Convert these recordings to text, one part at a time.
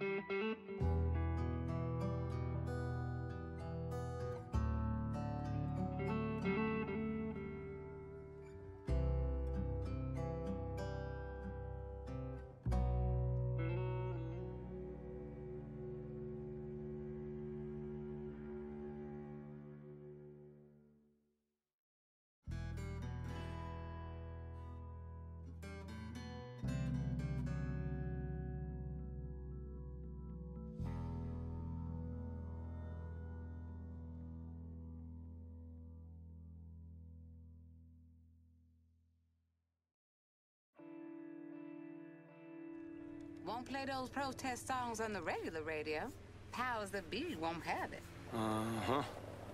Won't play those protest songs on the regular radio. Powers that be won't have it. Uh-huh.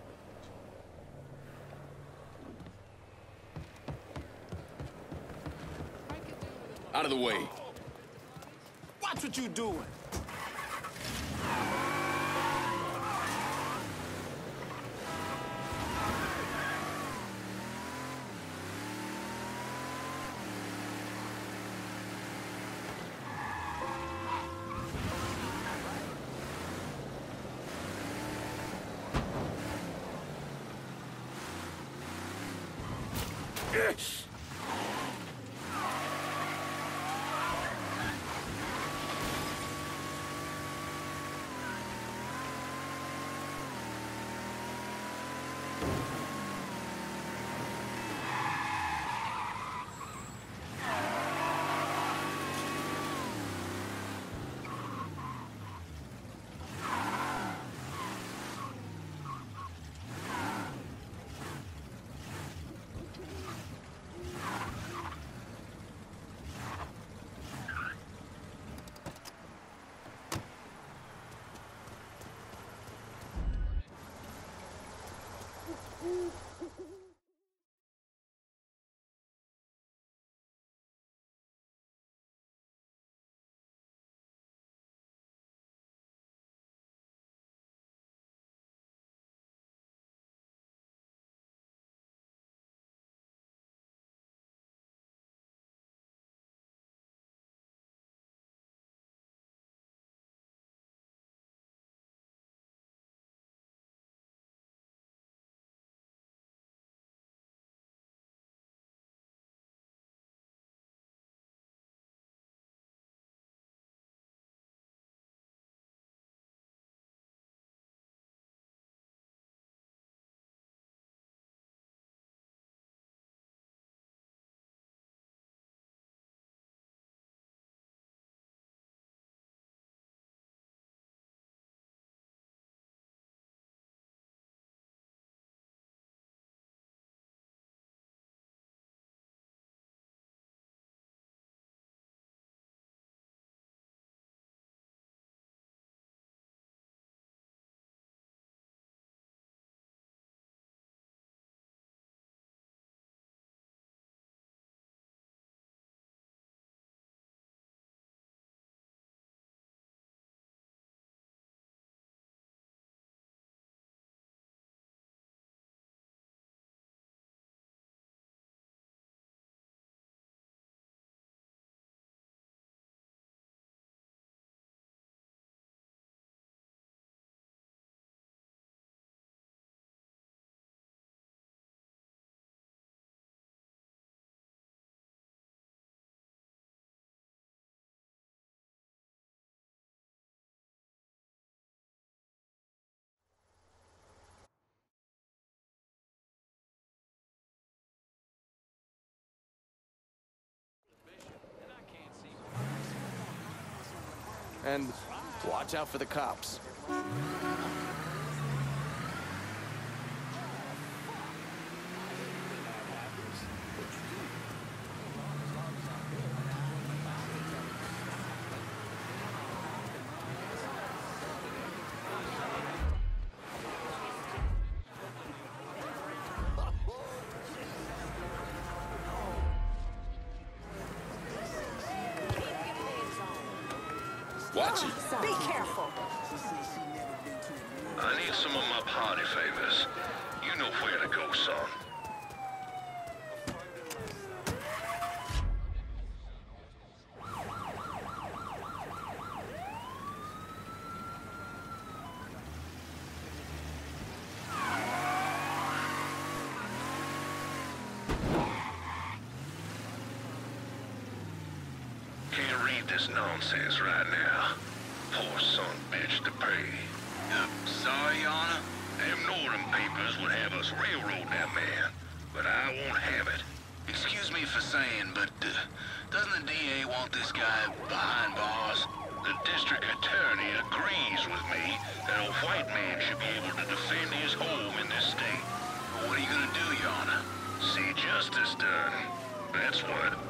Out of the way. Watch what you doing. Yes. And watch out for the cops. Watch it. Be careful. I need some of my party favors. You know where to go, son. this nonsense right now. Poor son bitch to pay. Sorry, Your Honor? Them Northern papers would have us railroad that man, but I won't have it. Excuse me for saying, but doesn't the DA want this guy behind bars? The district attorney agrees with me that a white man should be able to defend his home in this state. But what are you gonna do, Your Honor? See justice done. That's what.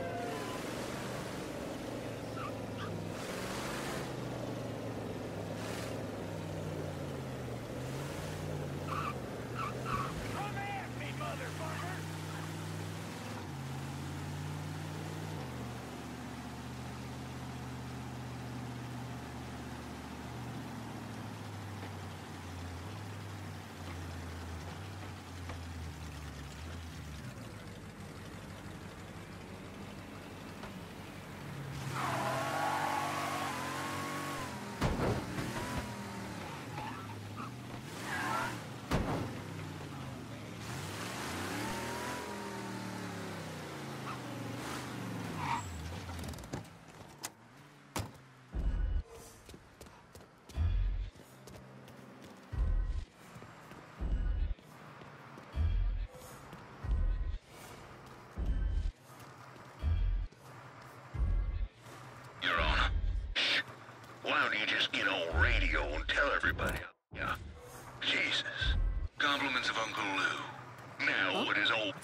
Why don't you just get on radio and tell everybody? Yeah. Jesus. Compliments of Uncle Lou. Now what is old...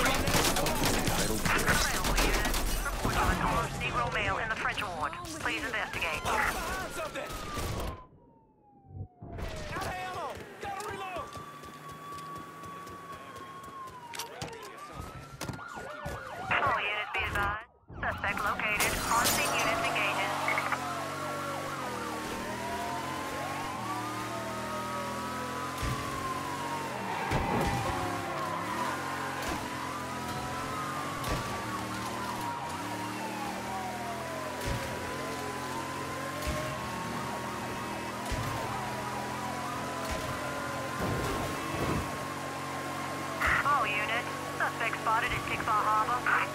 Report on a almost Negro male in the French ward. Please investigate. All units be advised. Suspect located. On scene units engaging. All units. Suspect spotted at Tickfaw Harbor.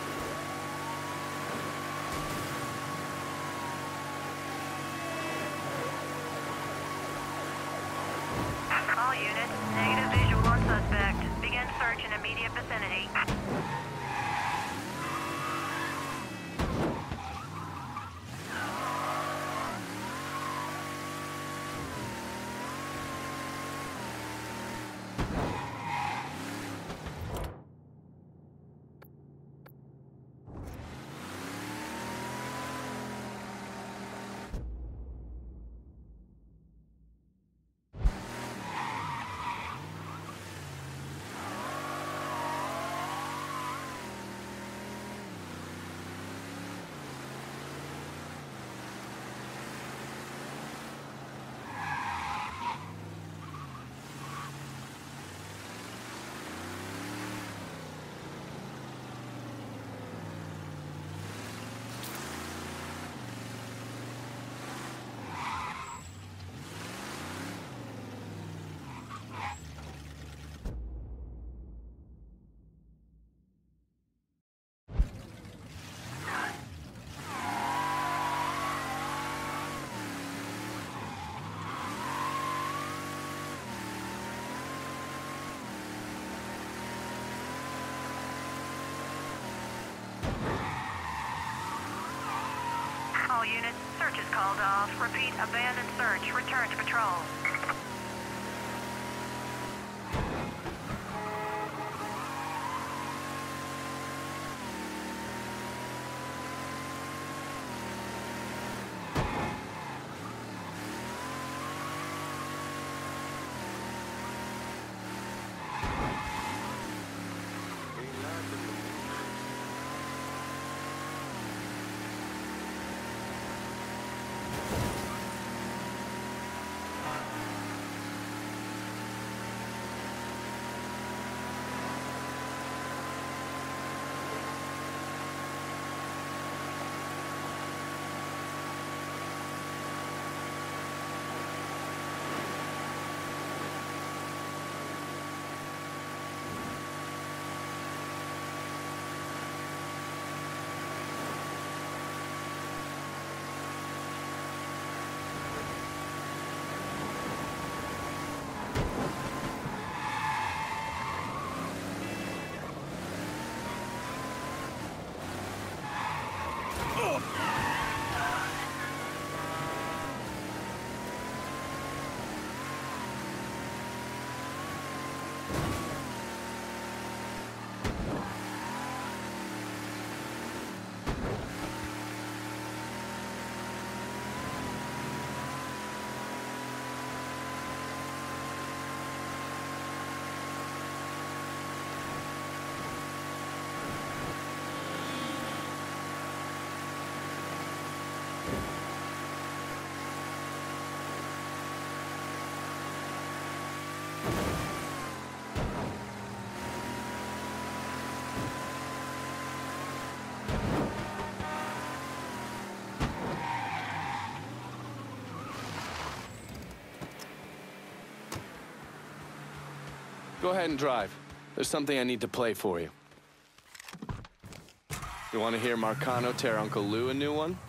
All units, negative visual on suspect. Begin search in immediate vicinity. All units, search is called off. Repeat, abandon search. Return to patrol. Go ahead and drive. There's something I need to play for you. You want to hear Marcano tear Uncle Lou a new one?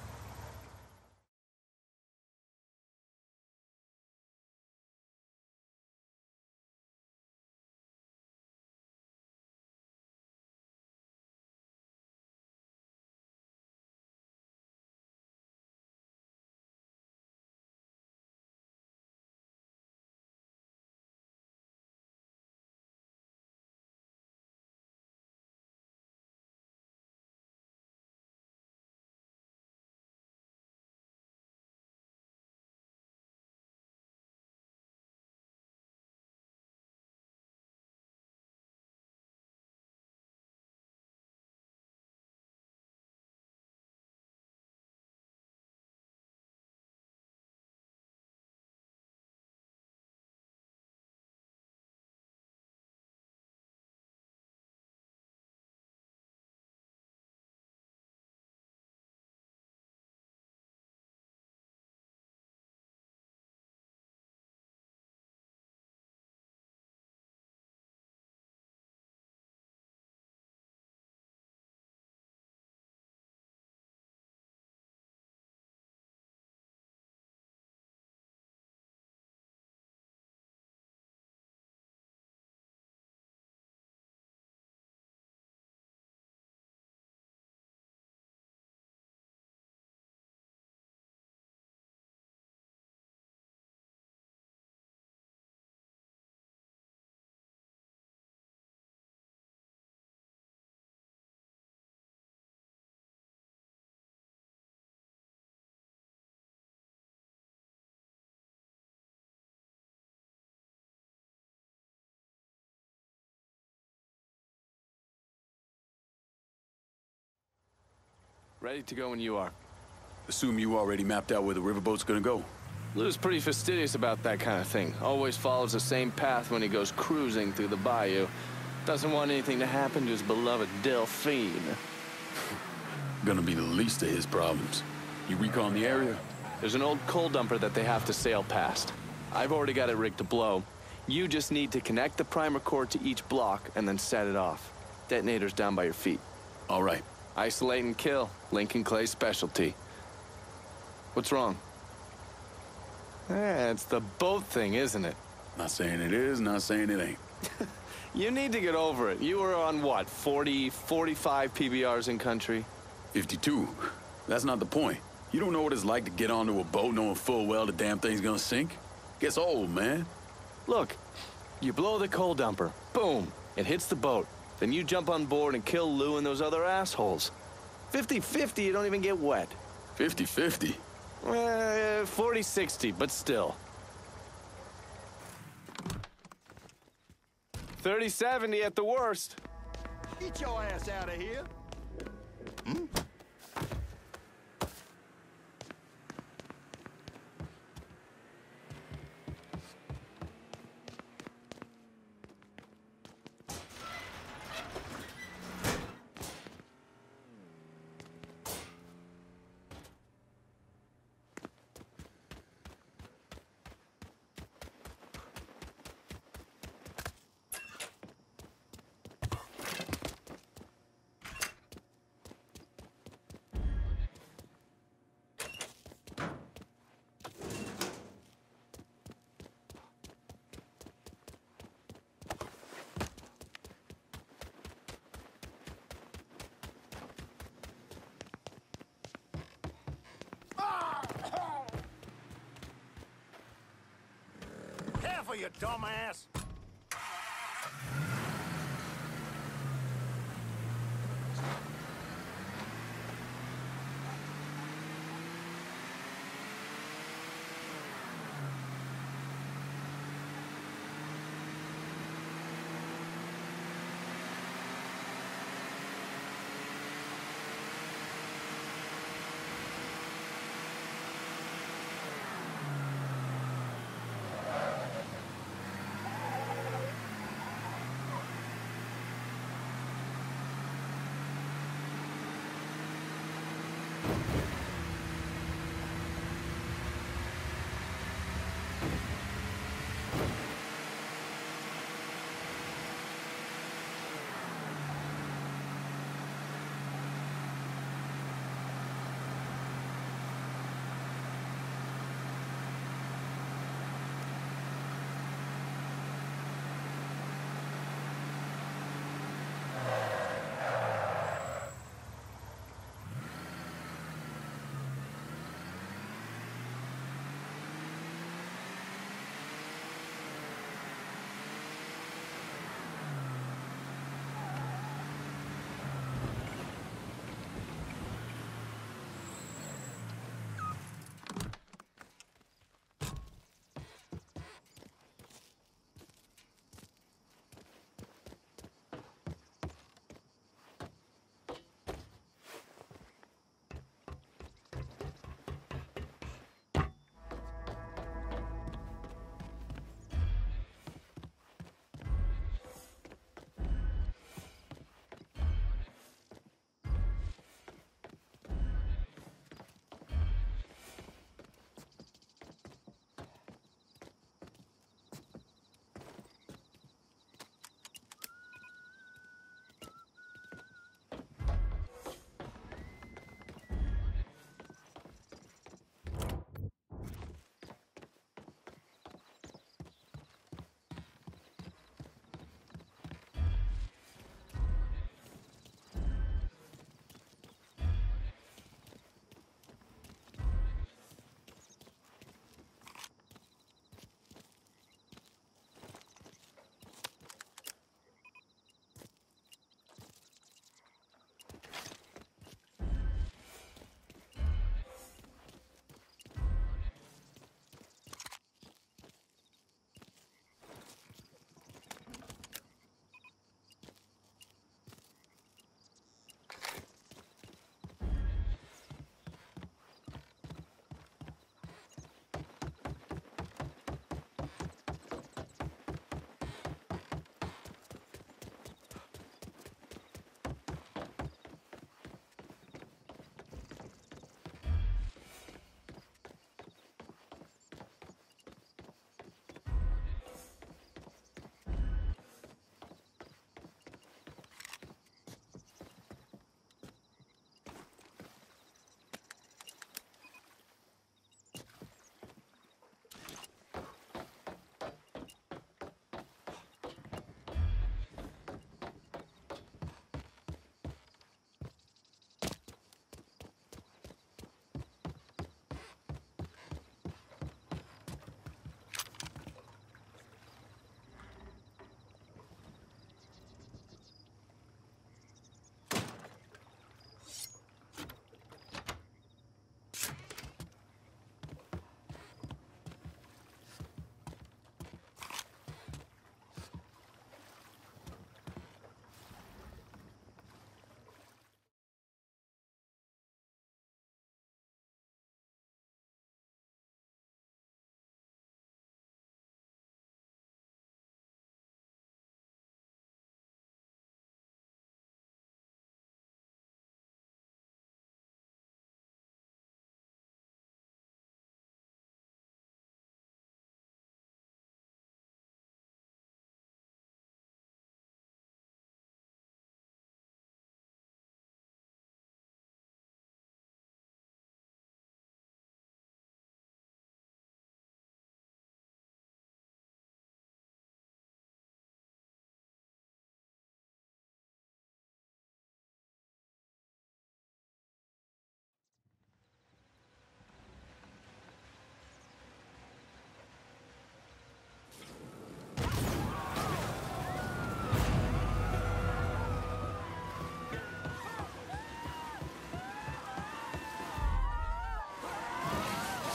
Ready to go when you are. Assume you already mapped out where the riverboat's gonna go. Lou's pretty fastidious about that kind of thing. Always follows the same path when he goes cruising through the bayou. Doesn't want anything to happen to his beloved Delphine. Gonna be the least of his problems. You recon the area? There's an old coal dumper that they have to sail past. I've already got it rigged to blow. You just need to connect the primer cord to each block and then set it off. Detonator's down by your feet. All right. Isolate and kill. Lincoln Clay's specialty. What's wrong? It's the boat thing, isn't it? Not saying it is, not saying it ain't. You need to get over it. You were on what, 40, 45 PBRs in country? 52. That's not the point. You don't know what it's like to get onto a boat knowing full well the damn thing's gonna sink? Gets old, man. Look, you blow the coal dumper. Boom. It hits the boat. Then you jump on board and kill Lou and those other assholes. 50-50, you don't even get wet. 50-50? 40-60, but still. 30-70 at the worst. Get your ass out of here. Careful, you dumbass!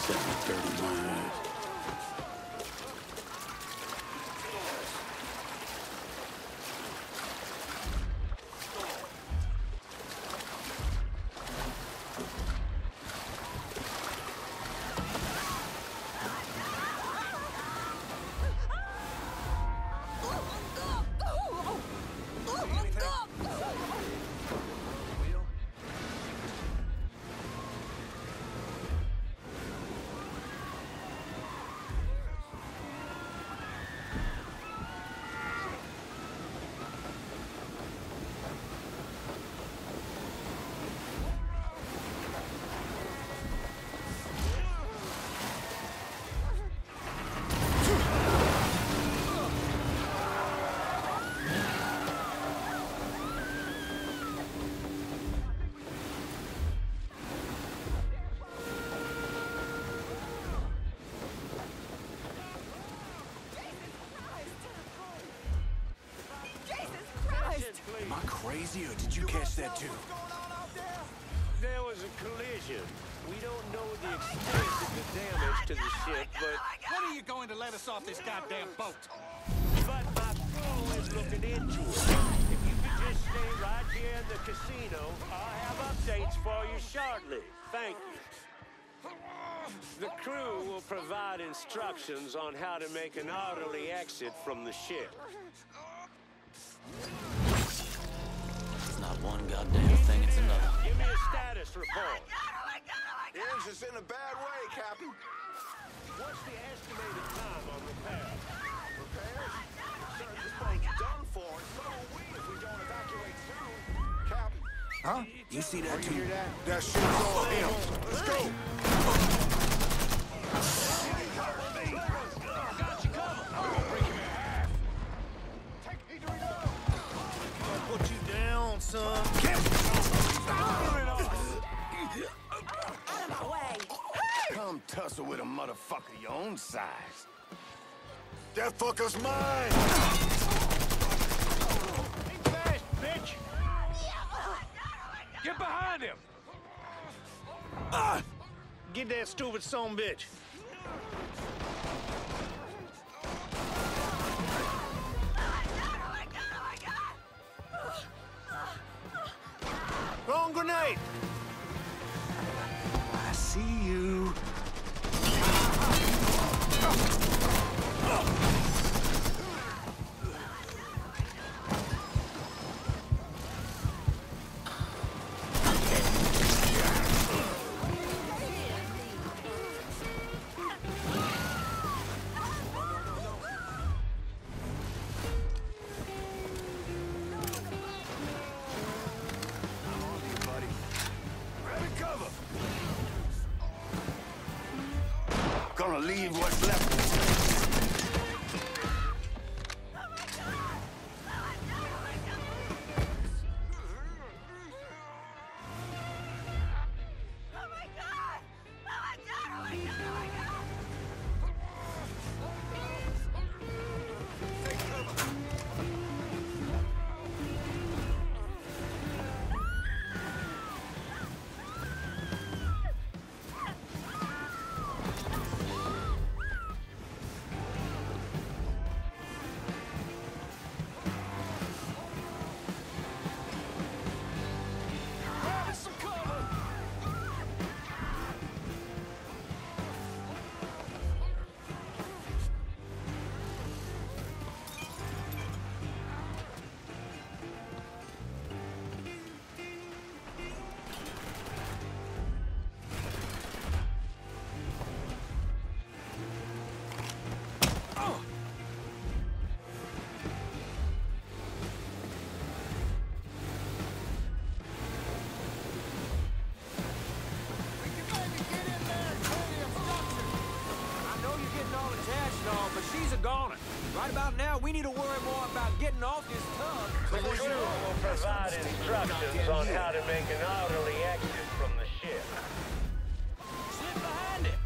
Set me dirty my ass. Am I crazy, or did you catch that too? There was a collision. We don't know the extent of the damage to the ship, but... When are you going to let us off this goddamn boat? But my crew is looking into it. If you could just stay right here in the casino, I'll have updates for you shortly. Thank you. The crew will provide instructions on how to make an orderly exit from the ship. It's not one goddamn thing, it's another. Give me a status report. Yours is in a bad way, Captain. What's the estimated time on repair? Repairs? Sir, this boat's done for. So will we if we don't evacuate soon. Captain. Huh? You see that too? That shit's on him. Let's go. Got you covered. I'm gonna break him in half. Take me to reload. I'll put you down, son. Come tussle with a motherfucker your own size. That fucker's mine! Think fast, bitch! Get behind him! Get that stupid son bitch. Wrong grenade! I see you. Gonna leave what's left. But she's a goner. Right about now, we need to worry more about getting off this tug. The crew will provide instructions on how to make an orderly exit from the ship. Slip behind it.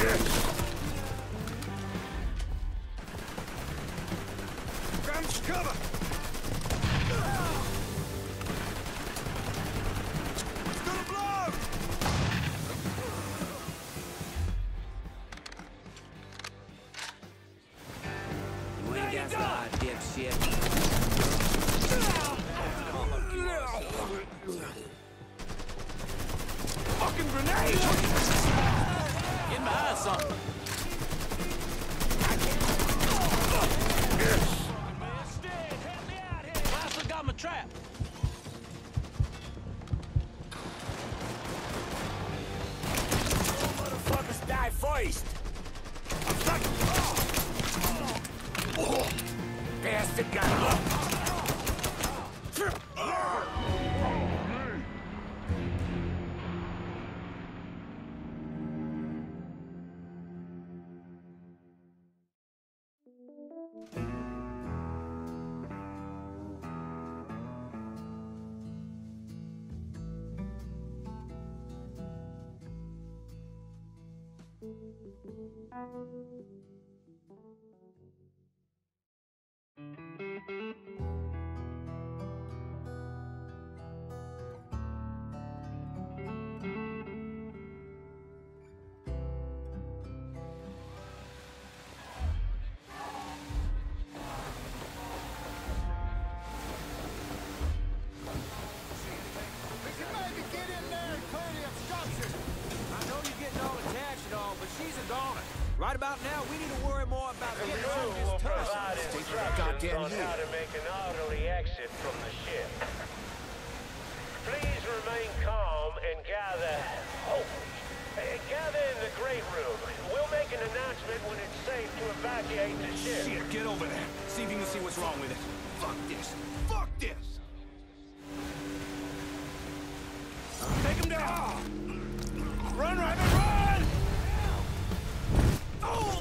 Grab cover! It's gonna blow! You ain't got slide, dipshit. Fucking grenade! Get behind something. I still got my trap. Motherfuckers die first! Bastard got up! Right about now, we need to worry more about The getting crew through will this tunnel. provide instructions on how to make an orderly exit from the ship. Please remain calm and gather... gather in the great room. We'll make an announcement when it's safe to evacuate the ship. Shit, get over there. See if you can see what's wrong with it. Fuck this. Fuck this! Take him down! Run, Ryder, run! Oh!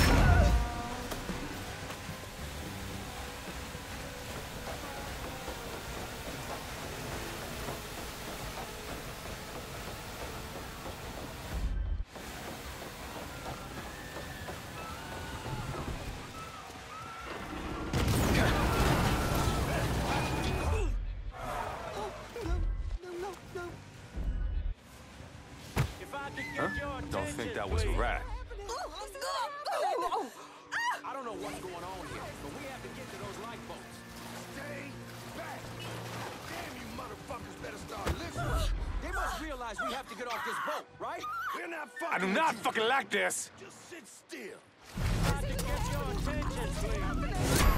Don't think that was a rat. I don't know what's going on here, but we have to get to those lifeboats. Stay back! Damn, you motherfuckers better start listening! They must realize we have to get off this boat, right? We're not fucking I do not fucking like this! Just sit still! Have to get your attention, please.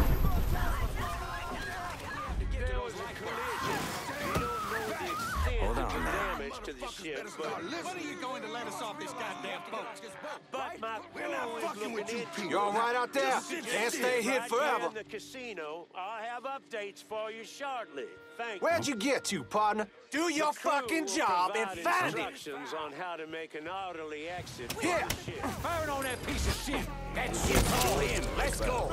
There was a collision. We don't know the extent of the damage to the ship, but... When are you going to let us off this goddamn boat? But my We're not crew is fucking with looking you into people. You all right out there? Can't stay here right forever. here in the casino. I'll have updates for you shortly. Thank you. Where'd you get to, partner? Do your The crew fucking will job and provide find it. instructions on how to make an orderly exit from Here, the ship. fire it on that piece of shit. That shit's all in. Let's go.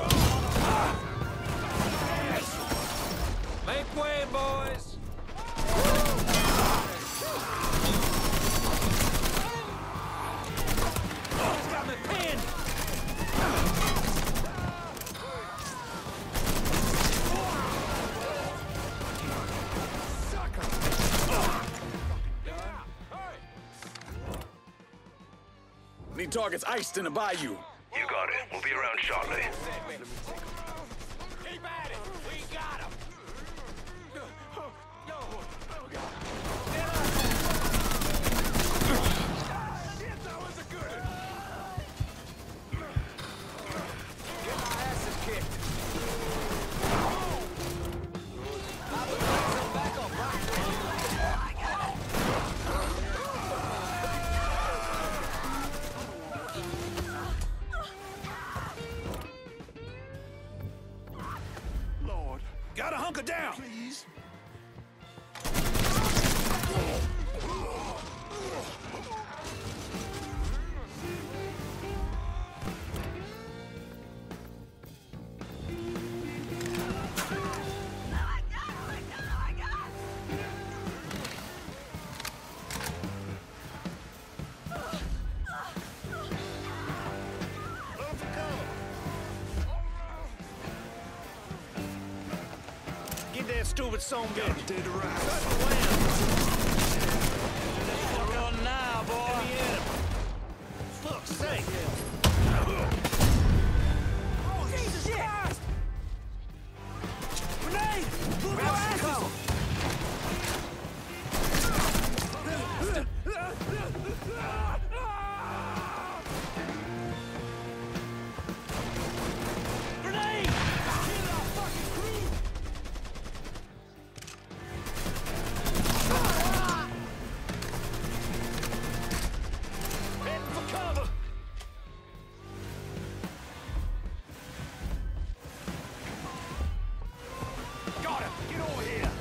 Make way, boys. He's got me pinned. Need targets iced in the bayou. You got it. We'll be around shortly. Keep at it! We got him! Shit, that was a good one! Get my ass kicked. Lord. Gotta hunker down! Please. that stupid son of a bitch. Dead to right. Cut the land. Run now, boy. Let me hit him. Fuck's sake. Oh, Jesus Christ! Grenade! Move your asses! Grenade! Kill our fucking crew! Heading for cover! Got him! Get over here!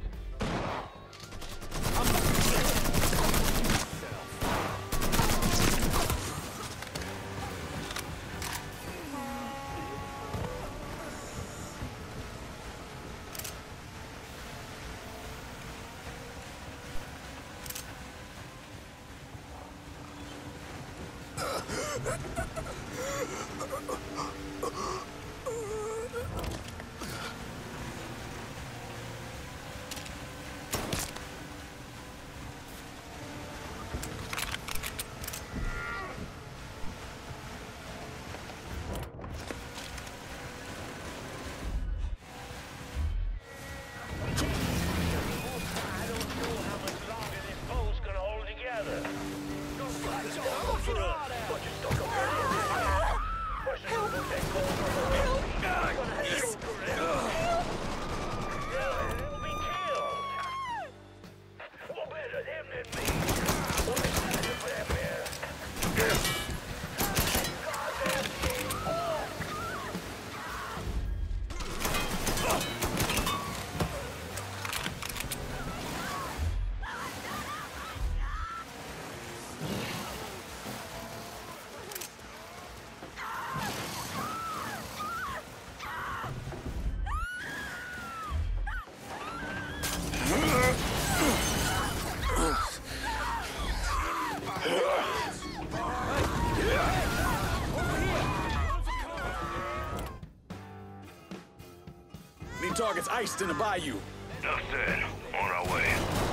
Need targets iced in the bayou. Enough said. On our way.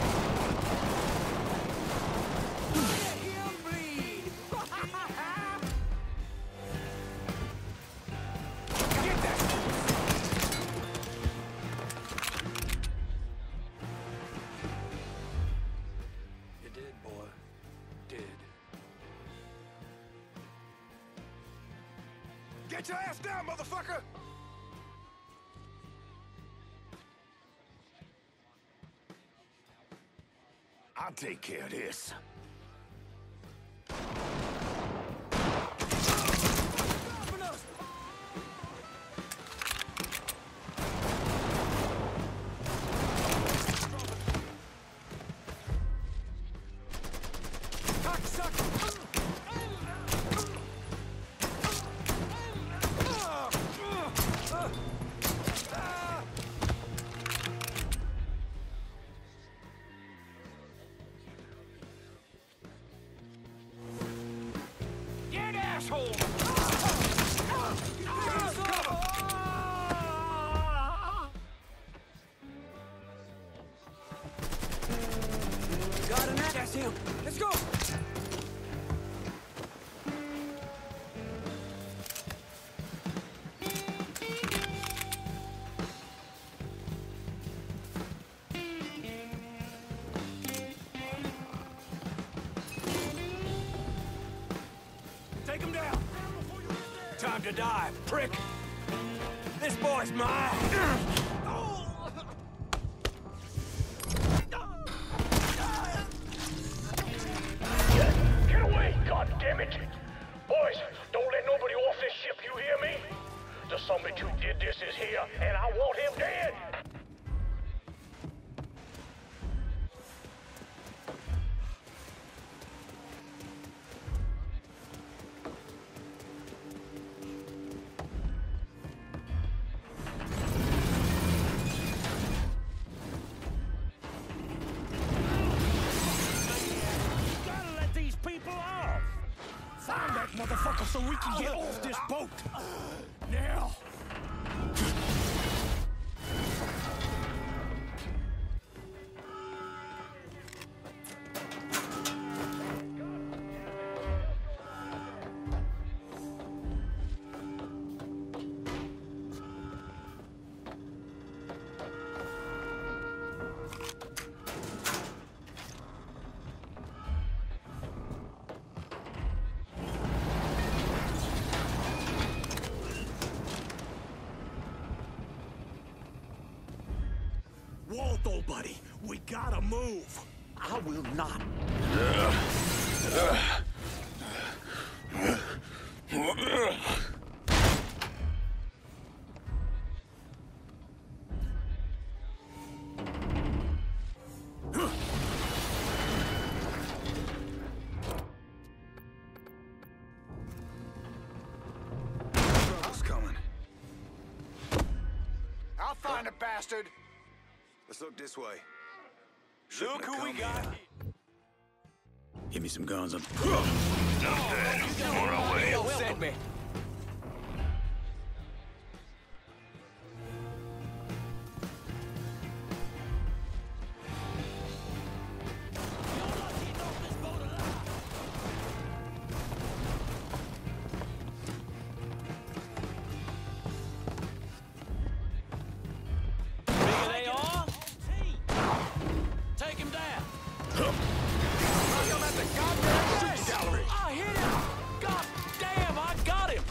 You did, boy. Did. Get your ass down, motherfucker! I'll take care of this. Got an axe. That's him. Let's go. Take him down! Time to die, prick! This boy's mine! Get away, goddammit! Boys, don't let nobody off this ship, you hear me? The summit who did this is here, and I want him dead! Find that motherfucker so we can get off this boat! Now! Walt, old buddy, we gotta move. I will not. Trouble's coming. I'll find a bastard. Let's look this way. Look who we got. Give me some guns. On our way. Send me. Take him down. I hit him! God damn, I got him!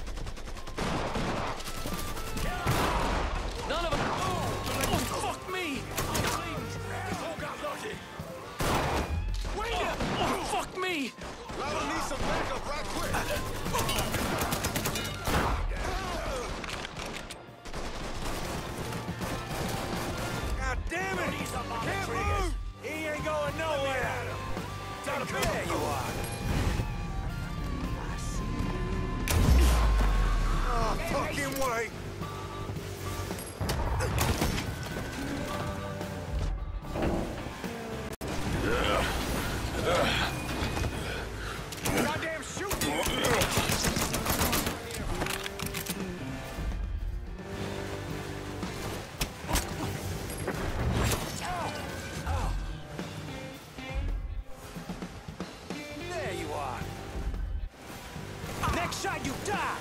None of them. Oh, fuck me! Oh, got lucky. Wait up! Oh, fuck me! Lalo needs some backup right quick. God damn it! Can't move! He ain't going nowhere. There you are. Oh, fucking way! Goddamn shoot! There you are. Next shot, you die.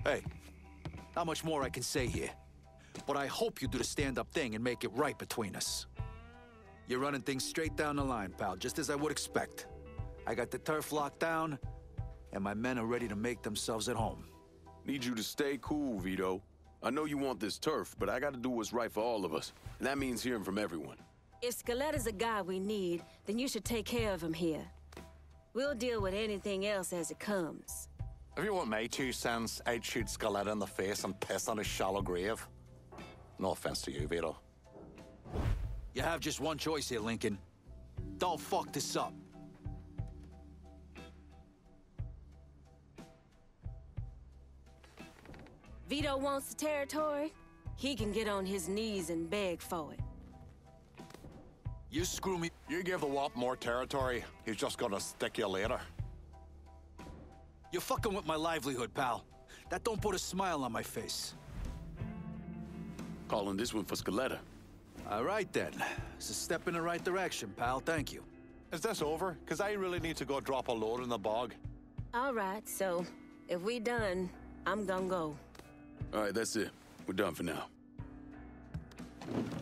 Hey, not much more I can say here. But I hope you do the stand-up thing and make it right between us. You're running things straight down the line, pal, just as I would expect. I got the turf locked down, and my men are ready to make themselves at home. Need you to stay cool, Vito. I know you want this turf, but I gotta do what's right for all of us. And that means hearing from everyone. If Scoletta's a guy we need, then you should take care of him here. We'll deal with anything else as it comes. If you want my 2 cents, I'd shoot Scoletta in the face and piss on his shallow grave. No offense to you, Vito. You have just one choice here, Lincoln. Don't fuck this up. Vito wants the territory. He can get on his knees and beg for it. You screw me. You give the Wop more territory, he's just gonna stick you later. You're fucking with my livelihood, pal. That don't put a smile on my face. Calling this one for Scoletta. All right, then. It's a step in the right direction, pal. Thank you. Is this over? Because I really need to go drop a load in the bog. All right, so if we done, I'm gonna go. All right, that's it. We're done for now.